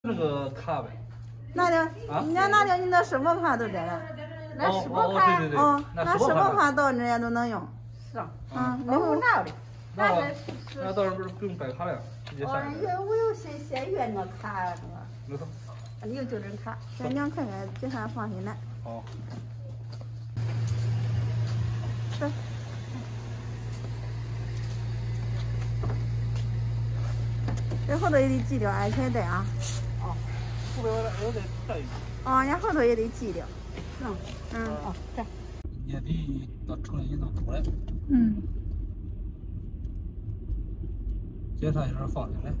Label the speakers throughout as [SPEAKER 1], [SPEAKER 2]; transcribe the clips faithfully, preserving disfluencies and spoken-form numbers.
[SPEAKER 1] 这个卡呗。
[SPEAKER 2] 拿掉，
[SPEAKER 1] 啊
[SPEAKER 2] 人家拿掉你的社保卡都这个，
[SPEAKER 1] 那社保卡，对对对，
[SPEAKER 2] 哦，拿社保卡到人家都能用。
[SPEAKER 3] 是啊，
[SPEAKER 2] 嗯，那我拿的，
[SPEAKER 1] 那那到时候不是不用摆卡了，直接下。
[SPEAKER 2] 有我有些些月那卡是吧？
[SPEAKER 1] 没错。
[SPEAKER 2] 你有就诊卡，这娘看看，这下放心来。
[SPEAKER 1] 好。
[SPEAKER 2] 是。这后头也得系掉安全带啊。
[SPEAKER 1] 哦。后边我我得带一个。
[SPEAKER 2] 哦，人家后头也得系掉。嗯。嗯。
[SPEAKER 1] 哦，这。也得到城里能出来。
[SPEAKER 2] 嗯。
[SPEAKER 1] 检查一下放进来。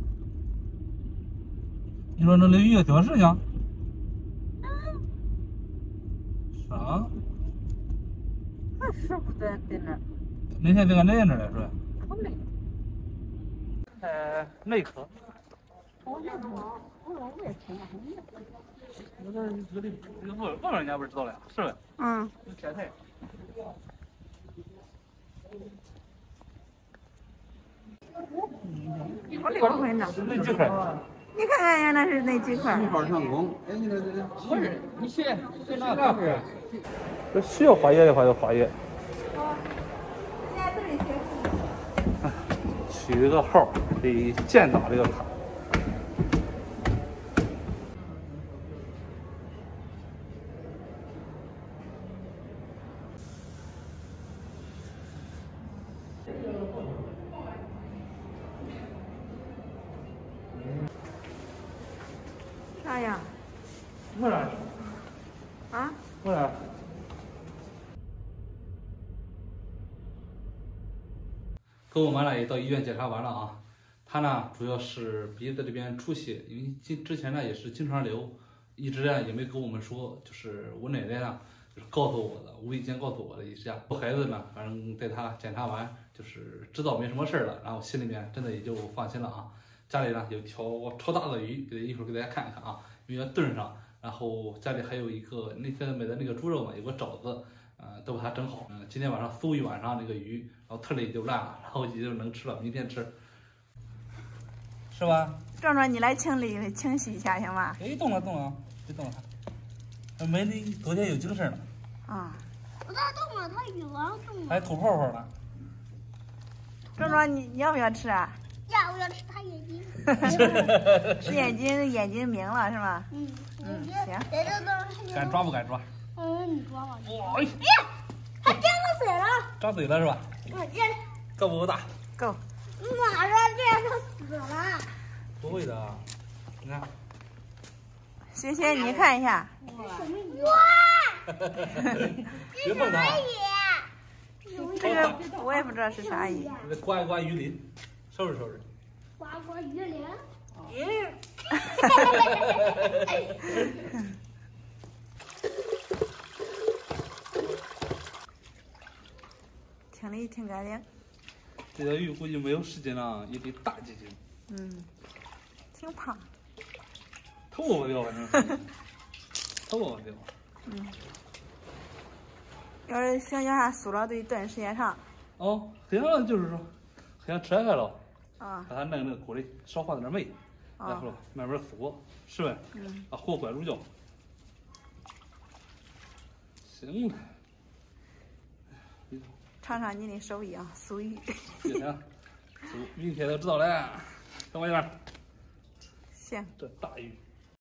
[SPEAKER 1] 你说那鲤鱼多少呢？啥？
[SPEAKER 2] 那是不在在那儿。
[SPEAKER 1] 那天在俺奶奶那儿来是吧？
[SPEAKER 2] 好嘞。
[SPEAKER 1] 呃，内科。
[SPEAKER 2] 我也不，我说我也听了。
[SPEAKER 1] 我这这里这个问问人家不知道了呀，是吧？
[SPEAKER 2] 嗯。
[SPEAKER 1] 有前台。
[SPEAKER 2] 我六块呢。
[SPEAKER 1] 那几块？
[SPEAKER 2] 你看看人家那是那几块？
[SPEAKER 4] 一号成功。哎，你这这
[SPEAKER 1] 不是，你写写哪个不是？这需要花页的话就花页。
[SPEAKER 2] 哦。人家都是写。
[SPEAKER 1] 取个号得建档这个卡。
[SPEAKER 2] 啥呀？
[SPEAKER 1] 为啥？
[SPEAKER 2] 啊？
[SPEAKER 1] 为啥？跟我妈呢也到医院检查完了啊，她呢主要是鼻子这边出血，因为今之前呢也是经常流，一直呢也没跟我们说，就是我奶奶呢就是告诉我的，无意间告诉我的一下。我孩子呢，反正带她检查完，就是知道没什么事了，然后心里面真的也就放心了啊。家里呢有条超大的鱼，给一会儿给大家看一看啊，因为要炖上。然后家里还有一个那天买的那个猪肉嘛，有个肘子，呃，都把它整好。嗯、呃，今天晚上搜一晚上那个鱼，然后特里就烂了，然后也就能吃了，明天吃，是吧？
[SPEAKER 2] 壮壮，你来清理清洗一下行吗？
[SPEAKER 1] 哎，动了动了，别动了，没你昨天有精神了。
[SPEAKER 2] 啊。
[SPEAKER 3] 我咋动了？它一往动了。
[SPEAKER 1] 还吐泡泡呢。
[SPEAKER 2] 壮壮，你你要不要吃啊？
[SPEAKER 3] 呀，我要吃它眼睛。
[SPEAKER 2] 吃眼睛，眼睛明了是吧？
[SPEAKER 3] 嗯。
[SPEAKER 2] 嗯，行。
[SPEAKER 3] 这个东西。
[SPEAKER 1] 敢抓不敢抓？
[SPEAKER 3] 嗯，你抓吧。
[SPEAKER 1] 哇！哎呀，
[SPEAKER 3] 它张了嘴了。
[SPEAKER 1] 张嘴了是吧？
[SPEAKER 3] 我这。
[SPEAKER 1] 够不够大？
[SPEAKER 2] 够。
[SPEAKER 3] 马上这样就死了。
[SPEAKER 1] 不会的，你看。
[SPEAKER 2] 学学你看一下。
[SPEAKER 3] 什么鱼？哇！
[SPEAKER 1] 别碰它。
[SPEAKER 2] 这个我也不知道是啥鱼。
[SPEAKER 1] 得刮一刮鱼鳞，收拾收拾。
[SPEAKER 3] 刮刮鱼鳞。
[SPEAKER 2] 嗯。清理挺干净。
[SPEAKER 1] 这条鱼估计没有十斤了，也得大几斤。
[SPEAKER 2] 嗯，挺胖。
[SPEAKER 1] 头发掉反正。头发掉。
[SPEAKER 2] 嗯。要是想叫它酥了，得炖时间长。
[SPEAKER 1] 哦，好像就是说，好像拆开了，
[SPEAKER 2] 啊，
[SPEAKER 1] 把它弄那个锅里少放点煤，然后慢慢酥，是呗？
[SPEAKER 2] 嗯。
[SPEAKER 1] 啊，和关入胶。行了。
[SPEAKER 2] 尝尝你的手艺啊，酥鱼。
[SPEAKER 1] 行，酥，明天就知道了。等我一会儿。
[SPEAKER 2] 行。
[SPEAKER 1] 这大鱼。